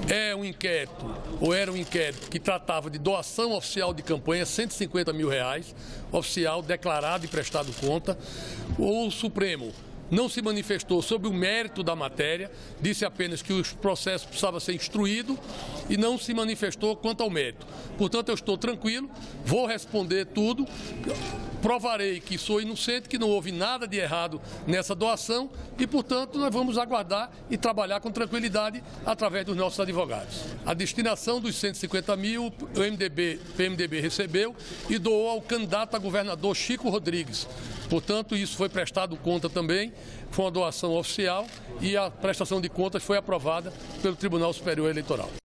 era um inquérito que tratava de doação oficial de campanha, R$150 mil, oficial, declarado e prestado conta. O Supremo não se manifestou sobre o mérito da matéria, disse apenas que os processos precisavam ser instruídos e não se manifestou quanto ao mérito. Portanto, eu estou tranquilo, vou responder tudo, provarei que sou inocente, que não houve nada de errado nessa doação e, portanto, nós vamos aguardar e trabalhar com tranquilidade através dos nossos advogados. A destinação dos 150 mil, o PMDB recebeu e doou ao candidato a governador Chico Rodrigues. Portanto, isso foi prestado conta também, foi uma doação oficial e a prestação de contas foi aprovada pelo Tribunal Superior Eleitoral.